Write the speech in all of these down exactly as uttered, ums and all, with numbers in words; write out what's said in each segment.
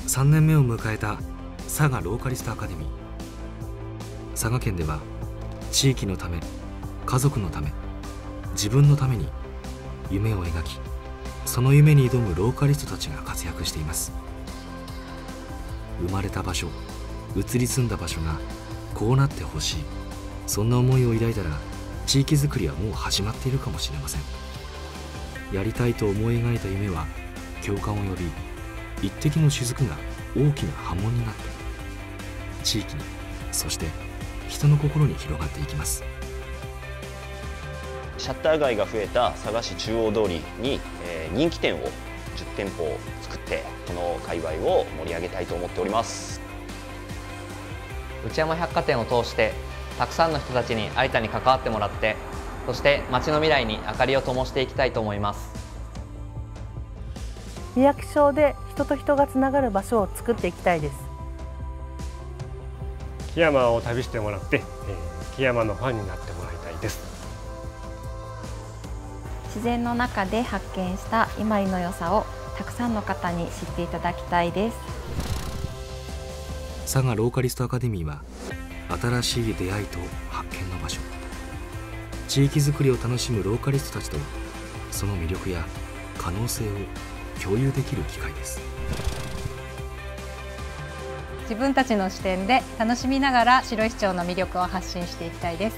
さんねんめを迎えた佐賀ローカリストアカデミー。佐賀県では地域のため、家族のため、自分のために夢を描き、その夢に挑むローカリストたちが活躍しています。生まれた場所、移り住んだ場所がこうなってほしい、そんな思いを抱いたら地域づくりはもう始まっているかもしれません。やりたいと思い描いた夢は共感を呼び、一滴の雫が大きな波紋になって地域に、そして人の心に広がっていきます。 シャッター街が増えた佐賀市中央通りに、えー、人気店をじゅってんぽ作って、この界隈を盛り上げたいと思っております。 内山百貨店を通してたくさんの人たちに有田に関わってもらって、そして町の未来に明かりを灯していきたいと思います。 みやき町で人と人がつながる場所を作っていきたいです。 木山を旅してもらって、えー、木山のファンになってもらいたいです。 自然の中で発見した今井の良さをたくさんの方に知っていただきたいです。 佐賀ローカリストアカデミーは新しい出会いと発見の場所、地域づくりを楽しむローカリストたちとその魅力や可能性を共有できる機会です。 自分たちの視点で楽しみながら白石町の魅力を発信していきたいです。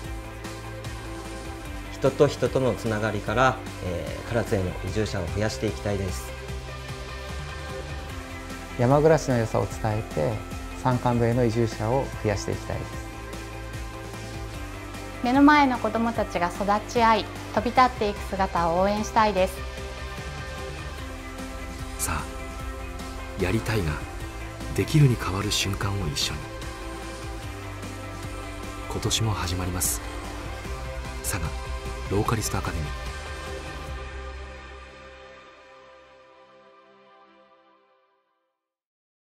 人と人とのつながりから、えー、唐津への移住者を増やしていきたいです。 山暮らしの良さを伝えて山間部への移住者を増やしていきたいです。 目の前の子どもたちが育ち合い飛び立っていく姿を応援したいです。 さあ、やりたいができるに変わる瞬間を一緒に。今年も始まります佐賀ローカリストアカデミー。